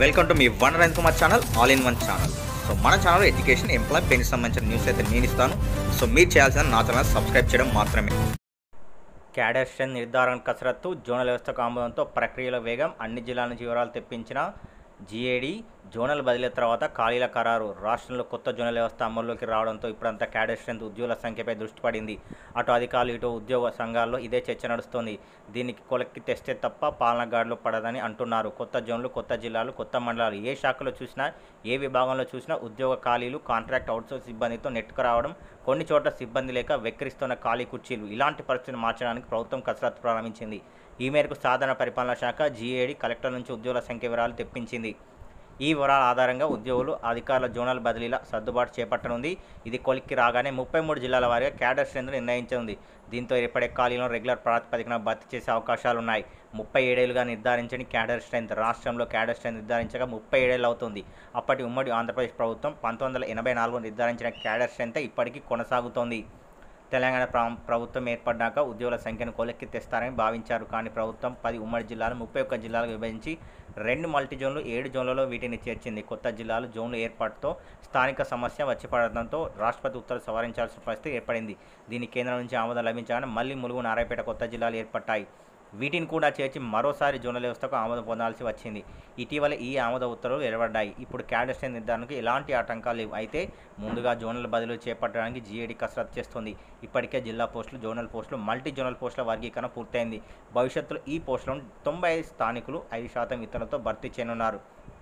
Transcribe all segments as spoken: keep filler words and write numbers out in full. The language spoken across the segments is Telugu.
వెల్కమ్ టు మీ వన్ రైన్ Kumar channel all in one channel. So మన ఛానల్ ఎడ్యుకేషన్ ఎంప్లాయ్ పెన్కి సంబంధించిన న్యూస్ అయితే నేను ఇస్తాను. సో మీరు చేయాల్సిన నా ఛానల్ సబ్స్క్రైబ్ చేయడం మాత్రమే. క్యాడర్ స్ట్రెంత్ నిర్ధారణ కసరత్తు జోనల్ వ్యవస్థకు ఆమోదంతో ప్రక్రియల వేగం. అన్ని జిల్లాల నుంచి వివరాలు తెప్పించిన జీఏడీ జోనల్ బదిలీ తర్వాత ఖాళీల ఖరారు. రాష్ట్రంలో కొత్త జోనల్ వ్యవస్థ అమల్లోకి రావడంతో ఇప్పుడంతా క్యాడర్ స్ట్రెంత్ ఉద్యోగుల సంఖ్యపై దృష్టి పడింది. అటు అధికారులు ఇటు ఉద్యోగ సంఘాల్లో ఇదే చర్చ నడుస్తోంది. దీనికి కొలక్కి తెస్తే తప్ప పాలన గాడిలో పడదని అంటున్నారు. కొత్త జోన్లు, కొత్త జిల్లాలు, కొత్త మండలాలు, ఏ శాఖలో చూసినా ఏ విభాగంలో చూసినా ఉద్యోగ ఖాళీలు, కాంట్రాక్ట్ అవుట్సోర్స్ సిబ్బందితో నెట్టుకు రావడం, కొన్ని చోట్ల సిబ్బంది లేక వెక్కిరిస్తున్న ఖాళీ కుర్చీలు, ఇలాంటి పరిస్థితిని మార్చడానికి ప్రభుత్వం కసరత్తు ప్రారంభించింది. ఈ మేరకు సాధారణ పరిపాలనా శాఖ జీఏడీ కలెక్టర్ నుంచి ఉద్యోగుల సంఖ్య వివరాలు తెప్పించింది. ఈ వివరాల ఆధారంగా ఉద్యోగులు, అధికారుల జోనల్ బదిలీల సర్దుబాటు చేపట్టనుంది. ఇది కొలిక్కి రాగానే ముప్పై మూడు జిల్లాల వారీగా క్యాడర్ స్ట్రెంత్ నిర్ణయించనుంది. దీంతో ఏర్పడే ఖాళీలను రెగ్యులర్ ప్రాతిపదికన భర్తీ చేసే అవకాశాలున్నాయి. ముప్పై ఏడేళ్లుగా నిర్ధారించని క్యాడర్ స్ట్రెంత్. రాష్ట్రంలో క్యాడర్ స్ట్రెంత్ నిర్ధారించగా ముప్పై ఏడేళ్ళు అవుతుంది. అప్పటి ఉమ్మడి ఆంధ్రప్రదేశ్ ప్రభుత్వం పంతొమ్మిది వందల ఎనభై నాలుగులో నిర్ధారించిన క్యాడర్ స్ట్రెంత్ ఇప్పటికీ కొనసాగుతోంది. తెలంగాణ ప్రభుత్వం ఏర్పడ్డాక ఉద్యోగుల సంఖ్యను కొలెక్కి తెస్తారని భావించారు. కానీ ప్రభుత్వం పది ఉమ్మడి జిల్లాలు ముప్పై ఒక్క జిల్లాలకు విభజించి రెండు మల్టీ జోన్లు ఏడు జోన్లలో వీటిని చేర్చింది. కొత్త జిల్లాలు జోన్లు ఏర్పాటుతో స్థానిక సమస్య వచ్చి పడడంతో రాష్ట్రపతి ఉత్తర్వులు సవరించాల్సిన పరిస్థితి ఏర్పడింది. దీని కేంద్రం నుంచి ఆమోదం లభించగానే మళ్లీ ములుగు, నారాయణపేట కొత్త జిల్లాలు ఏర్పడ్డాయి. వీటిని కూడా చేర్చి మరోసారి జోనల్ వ్యవస్థకు ఆమోదం పొందాల్సి వచ్చింది. ఇటీవల ఈ ఆమోద ఉత్తర్వులు వెలువడ్డాయి. ఇప్పుడు క్యాడర్ స్ట్రెంత్ నిర్ధారణకు ఎలాంటి ఆటంకాలు లేవు. అయితే ముందుగా జోనల్ బదిలీ చేపట్టడానికి జీఏడీ కసరత్తు చేస్తుంది. ఇప్పటికే జిల్లా పోస్టులు, జోనల్ పోస్టులు, మల్టీ జోనల్ పోస్టుల వర్గీకరణ పూర్తయింది. భవిష్యత్తులో ఈ పోస్టులను తొంభై ఐదు స్థానికులు, ఐదు శాతం ఇతరులతో భర్తీ చేయనున్నారు.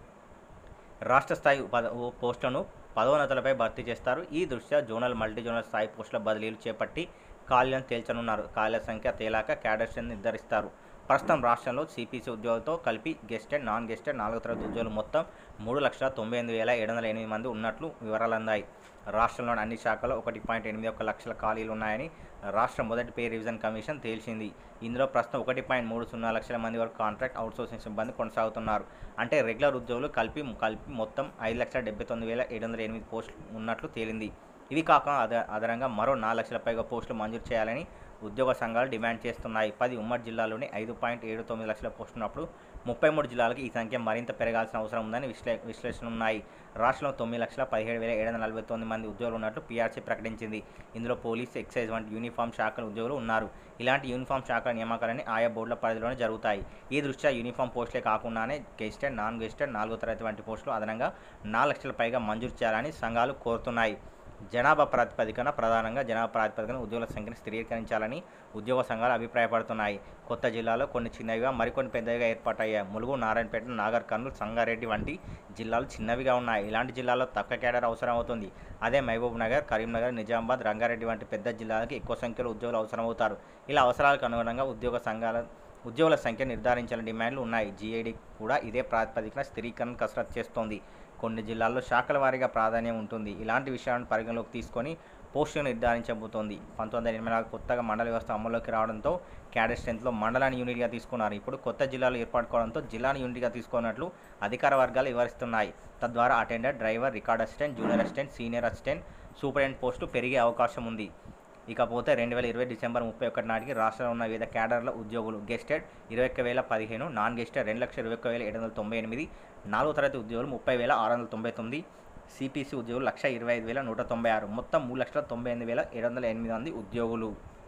రాష్ట్ర స్థాయి పోస్టులను పదోన్నతులపై భర్తీ చేస్తారు. ఈ దృష్ట్యా జోనల్, మల్టీ జోనల్ స్థాయి పోస్టుల బదిలీలు చేపట్టి ఖాళీలను తేల్చనున్నారు. ఖాళీల సంఖ్య తేలాక క్యాడర్ స్ట్రెంత్ నిర్ధారిస్తారు. ప్రస్తుతం రాష్ట్రంలో సిపిసి ఉద్యోగులతో కలిపి గెస్టెడ్, నాన్ గెస్టెడ్ నాలుగో తరగతి ఉద్యోగులు మొత్తం మూడు లక్షల తొంభై ఎనిమిది వేల ఏడు వందల ఎనిమిది మంది ఉన్నట్లు వివరాలు అందాయి. రాష్ట్రంలోని అన్ని శాఖల్లో ఒకటి పాయింట్ ఎనిమిది ఒక్క లక్షల ఖాళీలు ఉన్నాయని రాష్ట్ర మొదటి పే రివిజన్ కమిషన్ తేల్చింది. ఇందులో ప్రస్తుతం ఒకటి పాయింట్ మూడు సున్నా లక్షల మంది వరకు కాంట్రాక్ట్ అవుట్సోర్సింగ్ సిబ్బంది కొనసాగుతున్నారు. అంటే రెగ్యులర్ ఉద్యోగులు కలిపి కలిపి మొత్తం ఐదు లక్షల డెబ్బై తొమ్మిది వేల ఏడు వందల ఎనిమిది పోస్టులు ఉన్నట్లు తేలింది. ఇవి కాక అద అదనంగా మరో నాలుగు లక్షల పైగా పోస్టులు మంజూరు చేయాలని ఉద్యోగ సంఘాలు డిమాండ్ చేస్తున్నాయి. పది ఉమ్మడి జిల్లాల్లోని ఐదు పాయింట్ ఏడు తొమ్మిది లక్షల పోస్టులు ఉన్నప్పుడు ముప్పై మూడు జిల్లాలకు ఈ సంఖ్య మరింత పెరగాల్సిన అవసరం ఉందని విశ్లే విశ్లేషణలు ఉన్నాయి. రాష్ట్రంలో తొమ్మిది లక్షల పదిహేడు వేల ఏడు వందల నలభై తొమ్మిది మంది ఉద్యోగులు ఉన్నట్లు పీఆర్సీ ప్రకటించింది. ఇందులో పోలీస్, ఎక్సైజ్ వంటి యూనిఫామ్ శాఖల ఉద్యోగులు ఉన్నారు. ఇలాంటి యూనిఫామ్ శాఖల నియామకాలన్నీ ఆయా బోర్డుల పరిధిలోనే జరుగుతాయి. ఈ దృష్ట్యా యూనిఫామ్ పోస్టులే కాకుండానే గెస్టెడ్, నాన్ గెస్టెడ్, నాలుగో తరగతి వంటి పోస్టులు అదనంగా నాలుగు లక్షల పైగా మంజూరు చేయాలని సంఘాలు కోరుతున్నాయి. జనాభా ప్రాతిపదికన ప్రధానంగా జనాభా ప్రాతిపదికన ఉద్యోగుల సంఖ్యను స్థిరీకరించాలని ఉద్యోగ సంఘాలు అభిప్రాయపడుతున్నాయి. కొత్త జిల్లాలో కొన్ని చిన్నవిగా, మరికొన్ని పెద్దవిగా ఏర్పాటయ్యాయి. ములుగు, నారాయణపేట, నాగర్ కర్నూలు, సంగారెడ్డి వంటి జిల్లాలు చిన్నవిగా ఉన్నాయి. ఇలాంటి జిల్లాల్లో తక్కువ క్యాడర్ అవసరం అవుతుంది. అదే మహబూబ్ నగర్, కరీంనగర్, నిజామాబాద్, రంగారెడ్డి వంటి పెద్ద జిల్లాలకి ఎక్కువ సంఖ్యలో ఉద్యోగులు అవసరమవుతారు. ఇలా అవసరాలకు అనుగుణంగా ఉద్యోగ సంఘాల ఉద్యోగుల సంఖ్య నిర్ధారించాలని డిమాండ్లు ఉన్నాయి. జీఏడీ కూడా ఇదే ప్రాతిపదికన స్థిరీకరణ కసరత్తు చేస్తోంది. కొన్ని జిల్లాల్లో శాఖల వారీగా ప్రాధాన్యం ఉంటుంది. ఇలాంటి విషయాలను పరిగణలోకి తీసుకొని పోస్టులను నిర్ధారించబోతోంది. పంతొమ్మిది వందల ఎనభై నాలుగు కొత్తగా మండల వ్యవస్థ అమల్లోకి రావడంతో క్యాడర్ స్ట్రెంత్లో మండలాన్ని యూనిట్గా తీసుకున్నారు. ఇప్పుడు కొత్త జిల్లాలు ఏర్పాటుకోవడంతో జిల్లాను యూనిట్గా తీసుకున్నట్లు అధికార వర్గాలు వివరిస్తున్నాయి. తద్వారా attender, driver, record assistant, junior assistant, senior assistant, superintendent post పెరిగే అవకాశం ఉంది. ఇకపోతే రెండు వేల ఇరవై డిసెంబర్ ముప్పై ఒకటి నాటికి రాష్ట్రంలో ఉన్న వివిధ క్యాడర్ల ఉద్యోగులు గెస్టెడ్ ఇరవై ఒక్క వేల పదిహేను, నాన్ గెస్టెడ్ రెండు లక్షల ఇరవై ఒక్క వేల ఏడు వందల తొంభై ఎనిమిది, నాలుగో తరగతి ఉద్యోగులు ముప్పై వేల ఆరు వందల తొంభై తొమ్మిది, సిపిసి ఉద్యోగులు లక్ష ఇరవై ఐదు వేల నూట తొంభై ఆరు, మొత్తం మూడు లక్షల తొంభై ఎనిమిది వేల ఏడు వందల ఎనిమిది మంది ఉద్యోగులు.